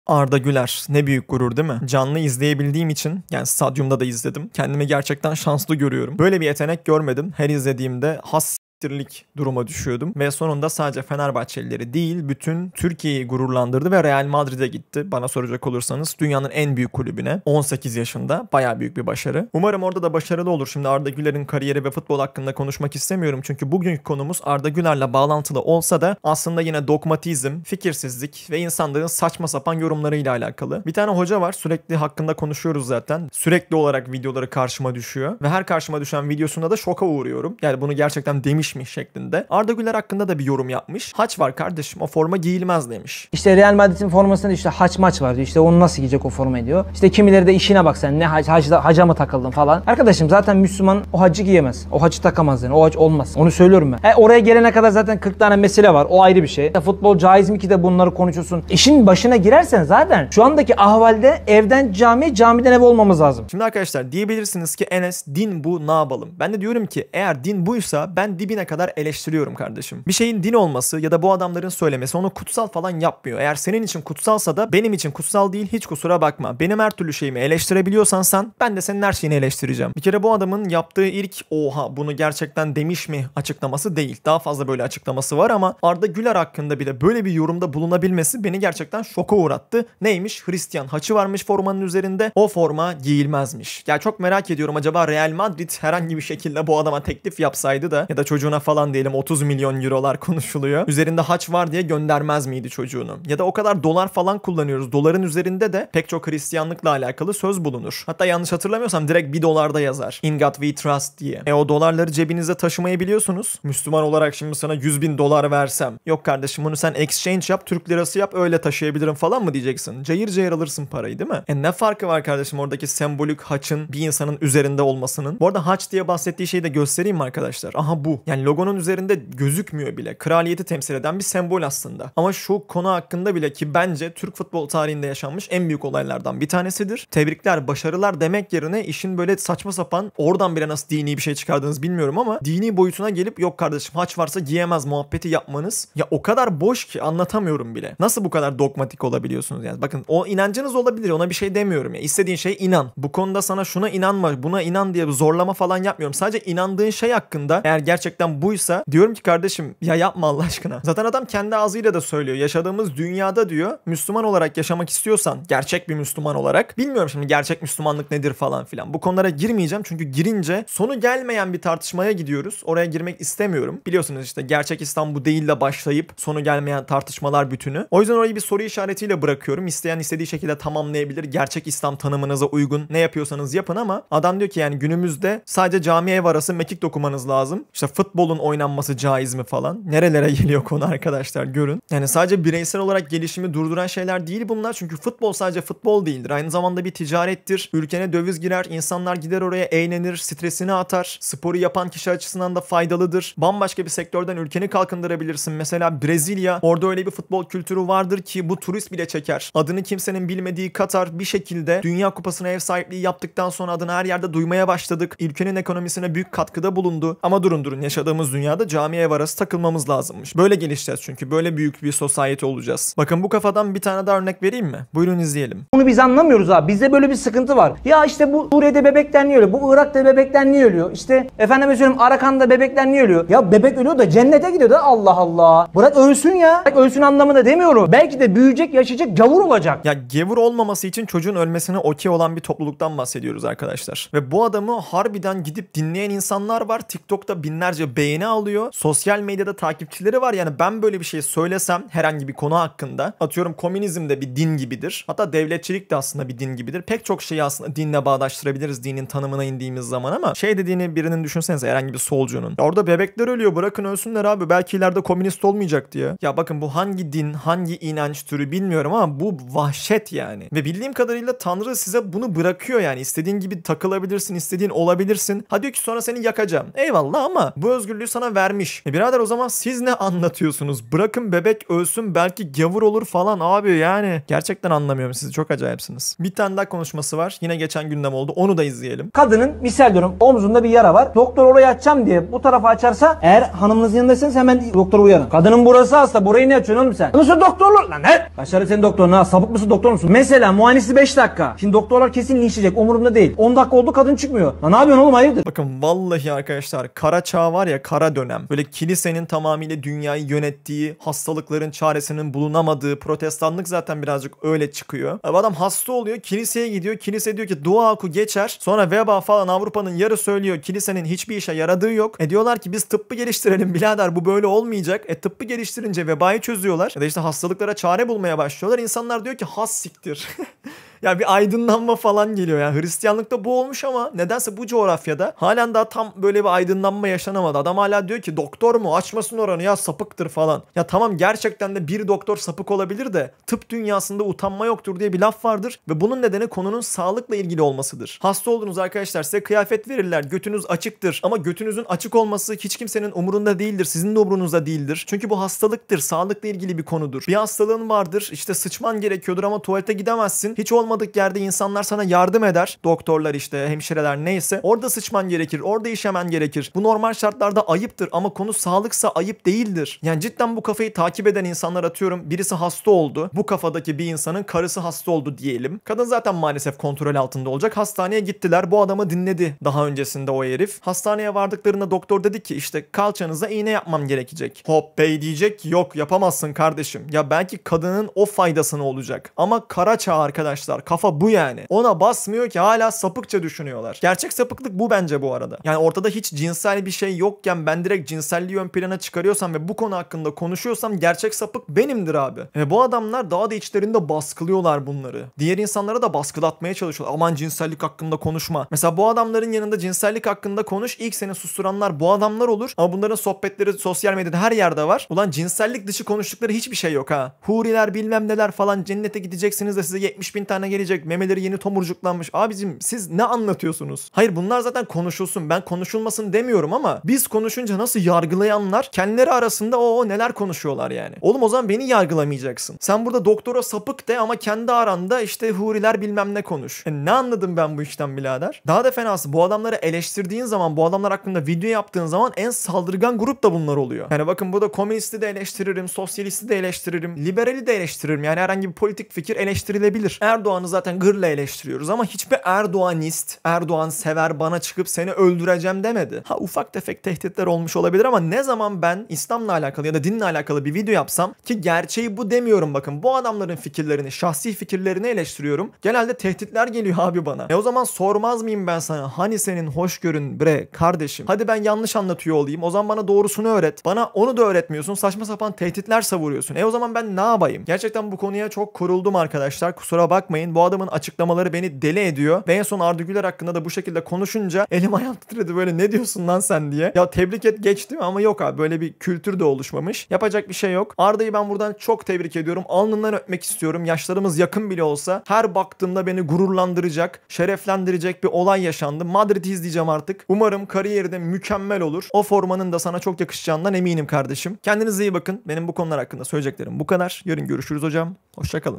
Arda Güler ne büyük gurur değil mi? Canlı izleyebildiğim için yani stadyumda da izledim. Kendimi gerçekten şanslı görüyorum. Böyle bir yetenek görmedim. Her izlediğimde siktirlik duruma düşüyordum. Ve sonunda sadece Fenerbahçelileri değil bütün Türkiye'yi gururlandırdı ve Real Madrid'e gitti. Bana soracak olursanız dünyanın en büyük kulübüne 18 yaşında bayağı büyük bir başarı. Umarım orada da başarılı olur. Şimdi Arda Güler'in kariyeri ve futbol hakkında konuşmak istemiyorum. Çünkü bugünkü konumuz Arda Güler'le bağlantılı olsa da aslında yine dogmatizm, fikirsizlik ve insanların saçma sapan yorumlarıyla alakalı. Bir tane hoca var, sürekli hakkında konuşuyoruz zaten. Sürekli olarak videoları karşıma düşüyor. Ve her karşıma düşen videosunda da şoka uğruyorum. Yani bunu gerçekten demiş mi şeklinde. Arda Güler hakkında da bir yorum yapmış. Haç var kardeşim, o forma giyilmez demiş. İşte Real Madrid'in formasında işte haç maç var diyor. İşte onu nasıl giyecek o formayı diyor. İşte kimileri de işine bak sen ne haca mı takıldın falan. Arkadaşım zaten Müslüman o hacı giyemez. O hacı takamaz yani. O hac olmaz. Onu söylüyorum ben. Oraya gelene kadar zaten 40 tane mesele var. O ayrı bir şey. Futbol caiz mi ki de bunları konuşuyorsun. İşin başına girersen zaten şu andaki ahvalde evden cami, camiden ev olmamız lazım. Şimdi arkadaşlar diyebilirsiniz ki Enes din bu ne yapalım? Ben de diyorum ki eğer din buysa ben dibine kadar eleştiriyorum kardeşim. Bir şeyin din olması ya da bu adamların söylemesi onu kutsal falan yapmıyor. Eğer senin için kutsalsa da benim için kutsal değil, hiç kusura bakma. Benim her türlü şeyimi eleştirebiliyorsan sen, ben de senin her şeyini eleştireceğim. Bir kere bu adamın yaptığı ilk oha bunu gerçekten demiş mi açıklaması değil. Daha fazla böyle açıklaması var ama Arda Güler hakkında bile böyle bir yorumda bulunabilmesi beni gerçekten şoka uğrattı. Neymiş? Hristiyan haçı varmış formanın üzerinde. O forma giyilmezmiş. Ya çok merak ediyorum, acaba Real Madrid herhangi bir şekilde bu adama teklif yapsaydı da ya da çocuğuna falan diyelim 30 milyon eurolar konuşuluyor. Üzerinde haç var diye göndermez miydi çocuğunu? Ya da o kadar dolar falan kullanıyoruz. Doların üzerinde de pek çok Hristiyanlıkla alakalı söz bulunur. Hatta yanlış hatırlamıyorsam direkt $1 da yazar. In God we trust diye. O dolarları cebinizde taşımayı biliyorsunuz. Müslüman olarak şimdi sana $100.000 versem. Yok kardeşim bunu sen exchange yap, Türk lirası yap, öyle taşıyabilirim falan mı diyeceksin? Cayır cayır alırsın parayı değil mi? Ne farkı var kardeşim oradaki sembolik haçın bir insanın üzerinde olmasının? Bu arada haç diye bahsettiği şeyi de göstereyim mi arkadaşlar? Aha bu. Yani logonun üzerinde gözükmüyor bile. Kraliyeti temsil eden bir sembol aslında. Ama şu konu hakkında bile ki bence Türk futbol tarihinde yaşanmış en büyük olaylardan bir tanesidir. Tebrikler, başarılar demek yerine işin böyle saçma sapan, oradan bile nasıl dini bir şey çıkardınız bilmiyorum ama dini boyutuna gelip yok kardeşim haç varsa giyemez muhabbeti yapmanız ya o kadar boş ki anlatamıyorum bile. Nasıl bu kadar dogmatik olabiliyorsunuz yani? Bakın o inancınız olabilir, ona bir şey demiyorum ya. İstediğin şey inan. Bu konuda sana şuna inanma, buna inan diye zorlama falan yapmıyorum. Sadece inandığın şey hakkında eğer gerçekten buysa diyorum ki kardeşim ya yapma Allah aşkına. Zaten adam kendi ağzıyla da söylüyor. Yaşadığımız dünyada diyor Müslüman olarak yaşamak istiyorsan, gerçek bir Müslüman olarak, bilmiyorum şimdi gerçek Müslümanlık nedir falan filan. Bu konulara girmeyeceğim çünkü girince sonu gelmeyen bir tartışmaya gidiyoruz. Oraya girmek istemiyorum. Biliyorsunuz işte gerçek İslam bu değil de başlayıp sonu gelmeyen tartışmalar bütünü. O yüzden orayı bir soru işaretiyle bırakıyorum. İsteyen istediği şekilde tamamlayabilir. Gerçek İslam tanımınıza uygun ne yapıyorsanız yapın ama adam diyor ki yani günümüzde sadece cami ev arası mekik dokumanız lazım. İşte futbolun oynanması caiz mi falan. Nerelere geliyor konu arkadaşlar görün. Yani sadece bireysel olarak gelişimi durduran şeyler değil bunlar. Çünkü futbol sadece futbol değildir. Aynı zamanda bir ticarettir. Ülkene döviz girer. İnsanlar gider oraya eğlenir. Stresini atar. Sporu yapan kişi açısından da faydalıdır. Bambaşka bir sektörden ülkeni kalkındırabilirsin. Mesela Brezilya. Orada öyle bir futbol kültürü vardır ki bu turist bile çeker. Adını kimsenin bilmediği Katar bir şekilde Dünya Kupası'na ev sahipliği yaptıktan sonra adını her yerde duymaya başladık. Ülkenin ekonomisine büyük katkıda bulundu. Ama durun yaşadığımız dünyada cami ev arası takılmamız lazımmış. Böyle gelişeceğiz çünkü. Böyle büyük bir society olacağız. Bakın bu kafadan bir tane daha örnek vereyim mi? Buyurun izleyelim. Bunu biz anlamıyoruz abi. Bizde böyle bir sıkıntı var. Ya işte bu Suriye'de bebekler niye ölüyor? Bu Irak'ta bebekler niye ölüyor? İşte efendime söyleyeyim Arakan'da bebekler niye ölüyor? Ya bebek ölüyor da cennete gidiyor da Allah Allah. Bırak ölsün ya. Bırak ölsün anlamında demiyorum. Belki de büyüyecek, yaşayacak, gavur olacak. Ya gavur olmaması için çocuğun ölmesine okey olan bir topluluktan bahsediyoruz arkadaşlar. Ve bu adamı harbiden gidip dinleyen insanlar var. TikTok'ta binlerce beğeni alıyor. Sosyal medyada takipçileri var. Yani ben böyle bir şey söylesem herhangi bir konu hakkında, atıyorum komünizm de bir din gibidir. Hatta devletçilik de aslında bir din gibidir. Pek çok şeyi aslında dinle bağdaştırabiliriz dinin tanımına indiğimiz zaman ama şey dediğini birinin düşünsenize, herhangi bir solcunun. Ya orada bebekler ölüyor, bırakın ölsünler abi. Belki ileride komünist olmayacak diye. Ya bakın bu hangi din, hangi inanç türü bilmiyorum ama bu vahşet yani. Ve bildiğim kadarıyla Tanrı size bunu bırakıyor yani. İstediğin gibi takılabilirsin, istediğin olabilirsin. Ha diyor ki sonra seni yakacağım. Eyvallah ama bu özgürlüğü sana vermiş. Birader o zaman siz ne anlatıyorsunuz? Bırakın bebek ölsün, belki gavur olur falan abi yani. Gerçekten anlamıyorum sizi, çok acayipsiniz. Bir tane daha konuşması var. Yine geçen gündem oldu. Onu da izleyelim. Kadının misal diyorum omzunda bir yara var. Doktor orayı açacağım diye bu tarafa açarsa, eğer hanımınızın yanındaysanız hemen doktora uyarın. Kadının burası hasta, burayı ne açıyorsun oğlum sen? Nasıl doktorluk lan he? Başarı senin doktorun ha, sapık mısın, doktor musun? Mesela muayenesi 5 dakika. Şimdi doktorlar kesin linçleyecek, umurumda değil. 10 dakika oldu kadın çıkmıyor. Lan ne yapıyorsun oğlum, hayırdır? Bakın vallahi arkadaşlar, kara çağ var ya, kara dönem. Böyle kilisenin tamamıyla dünyayı yönettiği, hastalıkların çaresinin bulunamadığı, protestanlık zaten birazcık öyle çıkıyor. Adam hasta oluyor, kiliseye gidiyor. Kilise diyor ki dua oku geçer. Sonra veba falan, Avrupa'nın yarı söylüyor. Kilisenin hiçbir işe yaradığı yok. Diyorlar ki biz tıbbı geliştirelim birader, bu böyle olmayacak. Tıbbı geliştirince vebayı çözüyorlar. Ya da işte hastalıklara çare bulmaya başlıyorlar. İnsanlar diyor ki has siktir. Ya bir aydınlanma falan geliyor yani. Hristiyanlıkta bu olmuş ama nedense bu coğrafyada halen daha tam böyle bir aydınlanma yaşanamadı. Adam hala diyor ki doktor mu, açmasın oranı ya, sapıktır falan. Ya tamam, gerçekten de bir doktor sapık olabilir de tıp dünyasında utanma yoktur diye bir laf vardır ve bunun nedeni konunun sağlıkla ilgili olmasıdır. Hasta oldunuz arkadaşlar, size kıyafet verirler, götünüz açıktır ama götünüzün açık olması hiç kimsenin umurunda değildir, sizin de umurunuzda değildir. Çünkü bu hastalıktır, sağlıkla ilgili bir konudur. Bir hastalığın vardır, işte sıçman gerekiyordur ama tuvalete gidemezsin. Hiç olmadık yerde insanlar sana yardım eder. Doktorlar, işte hemşireler, neyse. Orada sıçman gerekir. Orada işemen gerekir. Bu normal şartlarda ayıptır ama konu sağlıksa ayıp değildir. Yani cidden bu kafayı takip eden insanlar, atıyorum birisi hasta oldu. Bu kafadaki bir insanın karısı hasta oldu diyelim. Kadın zaten maalesef kontrol altında olacak. Hastaneye gittiler. Bu adamı dinledi daha öncesinde o herif. Hastaneye vardıklarında doktor dedi ki işte kalçanıza iğne yapmam gerekecek. Hop bey diyecek, yok yapamazsın kardeşim. Ya belki kadının o faydasını olacak. Ama kara çağ arkadaşlar. Kafa bu yani. Ona basmıyor ki, hala sapıkça düşünüyorlar. Gerçek sapıklık bu bence bu arada. Yani ortada hiç cinsel bir şey yokken ben direkt cinselliği ön plana çıkarıyorsam ve bu konu hakkında konuşuyorsam gerçek sapık benimdir abi. Bu adamlar daha da içlerinde baskılıyorlar bunları. Diğer insanlara da baskılatmaya çalışıyorlar. Aman cinsellik hakkında konuşma. Mesela bu adamların yanında cinsellik hakkında konuş. İlk seni susturanlar bu adamlar olur. Ama bunların sohbetleri sosyal medyada her yerde var. Ulan cinsellik dışı konuştukları hiçbir şey yok ha. Huriler bilmem neler falan, cennete gideceksiniz de size 70.000 tane gelecek. Memeleri yeni tomurcuklanmış. Abicim siz ne anlatıyorsunuz? Hayır, bunlar zaten konuşulsun. Ben konuşulmasın demiyorum ama biz konuşunca nasıl yargılayanlar kendileri arasında o neler konuşuyorlar yani. Oğlum o zaman beni yargılamayacaksın. Sen burada doktora sapık de ama kendi aranda işte huriler bilmem ne konuş. Ne anladım ben bu işten birader? Daha da fenası, bu adamları eleştirdiğin zaman, bu adamlar hakkında video yaptığın zaman en saldırgan grup da bunlar oluyor. Yani bakın, burada komünisti de eleştiririm, sosyalisti de eleştiririm, liberali de eleştiririm. Yani herhangi bir politik fikir eleştirilebilir. Erdoğan'ı zaten gırla eleştiriyoruz ama hiçbir Erdoğanist, Erdoğan sever bana çıkıp seni öldüreceğim demedi. Ha, ufak tefek tehditler olmuş olabilir ama ne zaman ben İslam'la alakalı ya da dinle alakalı bir video yapsam, ki gerçeği bu demiyorum bakın, bu adamların fikirlerini, şahsi fikirlerini eleştiriyorum. Genelde tehditler geliyor abi bana. O zaman sormaz mıyım ben sana, hani senin hoşgörün bre kardeşim? Hadi ben yanlış anlatıyor olayım, o zaman bana doğrusunu öğret. Bana onu da öğretmiyorsun, saçma sapan tehditler savuruyorsun. O zaman ben ne yapayım? Gerçekten bu konuya çok kuruldum arkadaşlar, kusura bakmayın. Bu adamın açıklamaları beni deli ediyor. Ve en son Arda Güler hakkında da bu şekilde konuşunca elim ayağım titredi, böyle ne diyorsun lan sen diye. Ya tebrik et geçti ama yok abi, böyle bir kültür de oluşmamış. Yapacak bir şey yok. Arda'yı ben buradan çok tebrik ediyorum. Alnından öpmek istiyorum. Yaşlarımız yakın bile olsa her baktığımda beni gururlandıracak, şereflendirecek bir olay yaşandı. Madrid'i izleyeceğim artık. Umarım kariyeri de mükemmel olur. O formanın da sana çok yakışacağından eminim kardeşim. Kendinize iyi bakın. Benim bu konular hakkında söyleyeceklerim bu kadar. Yarın görüşürüz hocam. Hoşça kalın.